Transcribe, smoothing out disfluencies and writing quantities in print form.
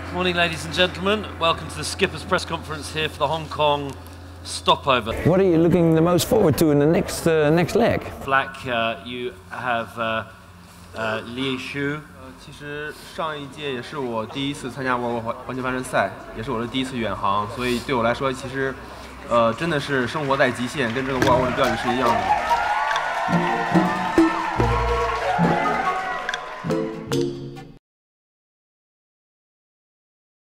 Morning, ladies and gentlemen. Welcome to the skipper's press conference here for the Hong Kong stopover. What are you looking the most forward to in the next leg? Black, you have Li Shu. 其实上一届也是我第一次参加环球帆船赛，也是我的第一次远航，所以对我来说，其实，真的是生活在极限，跟这个沃尔沃的标语是一样的。